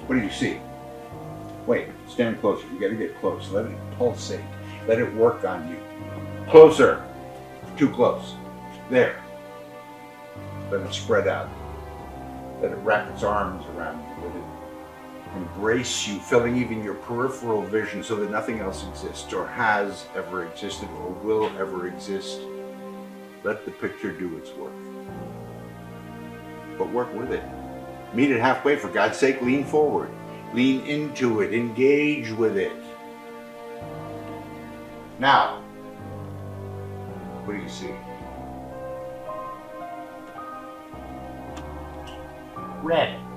What do you see? Wait, stand closer. You gotta get close. Let it pulsate. Let it work on you. Closer. Too close. There. Let it spread out. Let it wrap its arms around you. Let it embrace you, filling even your peripheral vision so that nothing else exists or has ever existed or will ever exist. Let the picture do its work. But work with it. Meet it halfway, for God's sake. Lean forward. Lean into it. Engage with it. Now, what do you see? Red.